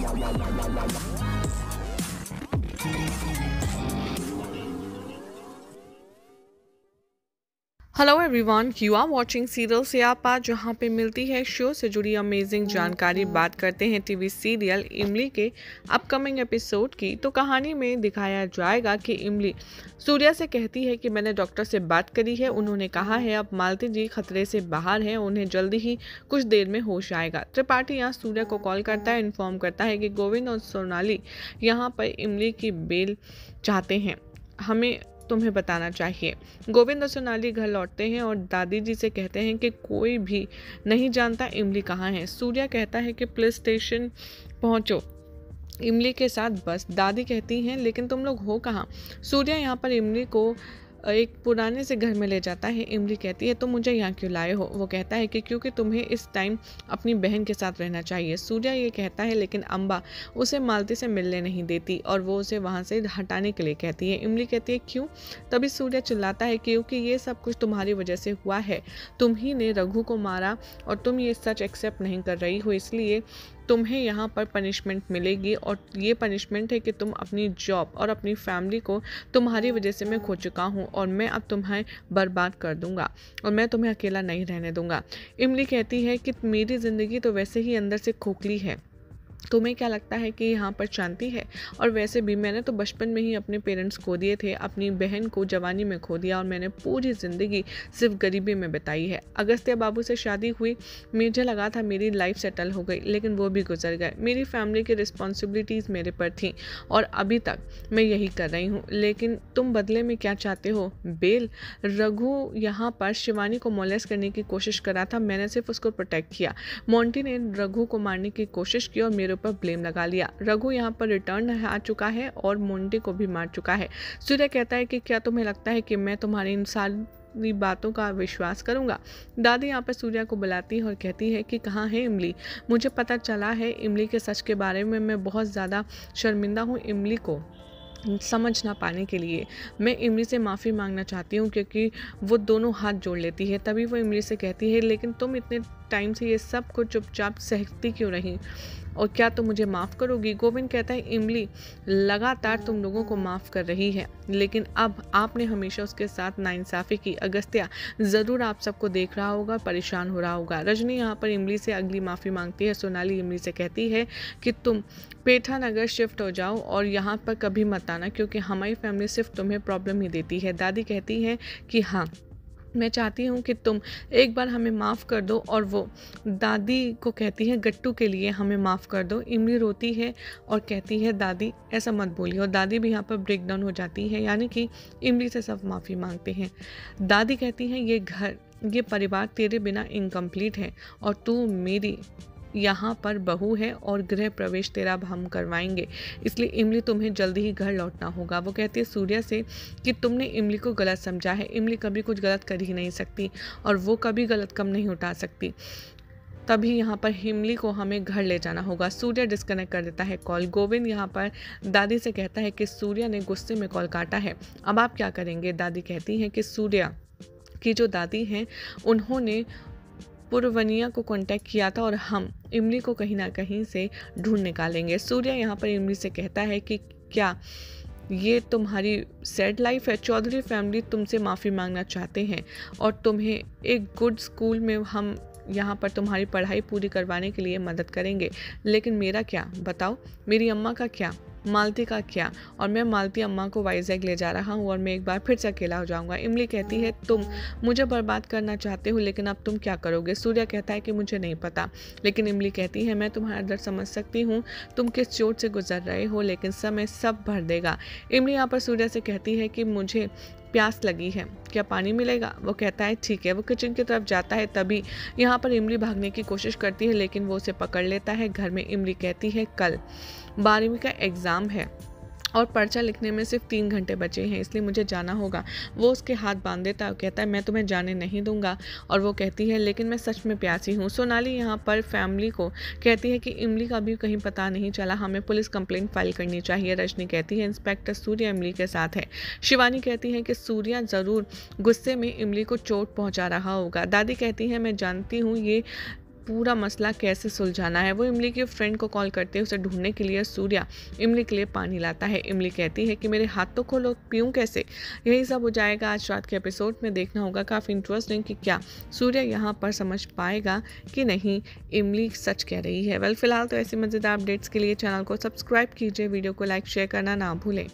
Hello everyone, you are watching serial से आपा, जहां पे मिलती है शो से जुड़ी अमेजिंग जानकारी। बात करते हैं टीवी सीरियल इमली के अपकमिंग एपिसोड की। तो कहानी में दिखाया जाएगा कि इमली सूर्या से कहती है कि मैंने डॉक्टर से बात करी है, उन्होंने कहा है अब मालती जी खतरे से बाहर हैं, उन्हें जल्दी ही कुछ देर में होश आएगा। त्रिपाठी यहाँ सूर्या को कॉल करता है, इन्फॉर्म करता है कि गोविंद और सोनाली यहाँ पर इमली की बेल चाहते हैं, हमें तुम्हें बताना चाहिए। गोविंद और सोनाली घर लौटते हैं और दादी जी से कहते हैं कि कोई भी नहीं जानता इमली कहाँ है। सूर्या कहता है कि पुलिस स्टेशन पहुंचो इमली के साथ बस। दादी कहती हैं लेकिन तुम लोग हो कहाँ। सूर्या यहाँ पर इमली को एक पुराने से घर में ले जाता है। इमली कहती है तुम मुझे यहाँ क्यों लाए हो। वो कहता है कि क्योंकि तुम्हें इस टाइम अपनी बहन के साथ रहना चाहिए। सूर्या ये कहता है लेकिन अम्बा उसे मालती से मिलने नहीं देती और वो उसे वहाँ से हटाने के लिए कहती है। इमली कहती है क्यों। तभी सूर्या चिल्लाता है क्योंकि ये सब कुछ तुम्हारी वजह से हुआ है, तुम ही ने रघु को मारा और तुम ये सच एक्सेप्ट नहीं कर रही हो, इसलिए तुम्हें यहाँ पर पनिशमेंट मिलेगी। और ये पनिशमेंट है कि तुम अपनी जॉब और अपनी फैमिली को तुम्हारी वजह से मैं खो चुका हूँ और मैं अब तुम्हें बर्बाद कर दूंगा और मैं तुम्हें अकेला नहीं रहने दूंगा। इमली कहती है कि मेरी ज़िंदगी तो वैसे ही अंदर से खोखली है, तुम्हें क्या लगता है कि यहाँ पर शांति है। और वैसे भी मैंने तो बचपन में ही अपने पेरेंट्स खो दिए थे, अपनी बहन को जवानी में खो दिया और मैंने पूरी ज़िंदगी सिर्फ गरीबी में बिताई है। अगस्त्य बाबू से शादी हुई, मुझे लगा था मेरी लाइफ सेटल हो गई, लेकिन वो भी गुजर गए। मेरी फैमिली की रिस्पॉन्सिबिलिटीज़ मेरे पर थी और अभी तक मैं यही कर रही हूँ। लेकिन तुम बदले में क्या चाहते हो। बेल। रघु यहाँ पर शिवानी को मोलेस्ट करने की कोशिश करा था, मैंने सिर्फ उसको प्रोटेक्ट किया। मोंटी ने रघु को मारने की कोशिश की और मेरे पर ब्लेम लगा लिया। रघु यहाँ पर रिटर्न आ चुका है और मोंटी को भी मार चुका है। सूर्य कहता है कि क्या तुम्हें लगता है कि मैं तुम्हारी इन सारी बातों का विश्वास करूंगा। दादी यहाँ पर सूर्या को बुलाती है और कहती है कि कहाँ है इमली। मुझे पता चला है इमली के सच के बारे में, मैं बहुत ज़्यादा शर्मिंदा हूँ इमली को समझ ना पाने के लिए। मैं इमली से माफ़ी मांगना चाहती हूँ क्योंकि वो दोनों हाथ जोड़ लेती है। तभी वो इमली से कहती है लेकिन तुम इतने टाइम से ये सब कुछ चुपचाप सहती क्यों रही और क्या तुम मुझे माफ़ करोगी। गोविंद कहता है इमली लगातार तुम लोगों को माफ़ कर रही है, लेकिन अब आपने हमेशा उसके साथ नाइंसाफ़ी की। अगस्त्या ज़रूर आप सबको देख रहा होगा, परेशान हो रहा होगा। रजनी यहाँ पर इमली से अगली माफ़ी मांगती है। सोनाली इमली से कहती है कि तुम पेठा नगर शिफ्ट हो जाओ और यहाँ पर कभी मत आना क्योंकि हमारी फैमिली सिर्फ तुम्हें प्रॉब्लम ही देती है। दादी कहती है कि हाँ, मैं चाहती हूँ कि तुम एक बार हमें माफ़ कर दो। और वो दादी को कहती है गट्टू के लिए हमें माफ़ कर दो। इमली रोती है और कहती है दादी ऐसा मत बोलिए और दादी भी यहाँ पर ब्रेक डाउन हो जाती है, यानी कि इमली से सब माफ़ी मांगते हैं। दादी कहती हैं ये घर, ये परिवार तेरे बिना इनकम्प्लीट है और तू मेरी यहाँ पर बहू है और गृह प्रवेश तेरा अब हम करवाएंगे, इसलिए इमली तुम्हें जल्दी ही घर लौटना होगा। वो कहती है सूर्या से कि तुमने इमली को गलत समझा है, इमली कभी कुछ गलत कर ही नहीं सकती और वो कभी गलत कम नहीं उठा सकती। तभी यहाँ पर इमली को हमें घर ले जाना होगा। सूर्या डिस्कनेक्ट कर देता है कॉल। गोविंद यहाँ पर दादी से कहता है कि सूर्या ने गुस्से में कॉल काटा है, अब आप क्या करेंगे। दादी कहती हैं कि सूर्या की जो दादी हैं उन्होंने पुरवनिया को कांटेक्ट किया था और हम इमली को कहीं ना कहीं से ढूंढ निकालेंगे। सूर्या यहाँ पर इमली से कहता है कि क्या ये तुम्हारी सैड लाइफ है। चौधरी फैमिली तुमसे माफ़ी मांगना चाहते हैं और तुम्हें एक गुड स्कूल में हम यहाँ पर तुम्हारी पढ़ाई पूरी करवाने के लिए मदद करेंगे, लेकिन मेरा क्या बताओ, मेरी अम्मा का क्या, मालती का क्या। और मैं मालती अम्मा को वाइजैग ले जा रहा हूँ और मैं एक बार फिर से अकेला हो जाऊँगा। इमली कहती है तुम मुझे बर्बाद करना चाहते हो, लेकिन अब तुम क्या करोगे। सूर्या कहता है कि मुझे नहीं पता, लेकिन इमली कहती है मैं तुम्हारा दर्द समझ सकती हूँ, तुम किस चोट से गुजर रहे हो, लेकिन समय सब भर देगा। इमली यहाँ पर सूर्या से कहती है कि मुझे प्यास लगी है, क्या पानी मिलेगा। वो कहता है ठीक है। वो किचन की तरफ जाता है, तभी यहाँ पर इमली भागने की कोशिश करती है लेकिन वो उसे पकड़ लेता है। घर में इमली कहती है कल 12वीं का एग्ज़ाम है और पर्चा लिखने में सिर्फ 3 घंटे बचे हैं, इसलिए मुझे जाना होगा। वो उसके हाथ बांध देता है, कहता है मैं तुम्हें जाने नहीं दूंगा। और वो कहती है लेकिन मैं सच में प्यासी हूँ। सोनाली यहाँ पर फैमिली को कहती है कि इमली का भी कहीं पता नहीं चला, हमें पुलिस कंप्लेंट फाइल करनी चाहिए। रजनी कहती है इंस्पेक्टर सूर्या इमली के साथ है। शिवानी कहती है कि सूर्या ज़रूर गुस्से में इमली को चोट पहुँचा रहा होगा। दादी कहती है मैं जानती हूँ ये पूरा मसला कैसे सुलझाना है। वो इमली की फ्रेंड को कॉल करते हैं उसे ढूंढने के लिए। सूर्या इमली के लिए पानी लाता है। इमली कहती है कि मेरे हाथ तो खोलो, पीऊँ कैसे। यही सब हो जाएगा आज रात के एपिसोड में। देखना होगा काफ़ी इंटरेस्टिंग कि क्या सूर्या यहाँ पर समझ पाएगा कि नहीं इमली सच कह रही है। वेल फिलहाल तो ऐसी मज़ेदार अपडेट्स के लिए चैनल को सब्सक्राइब कीजिए, वीडियो को लाइक शेयर करना ना भूलें।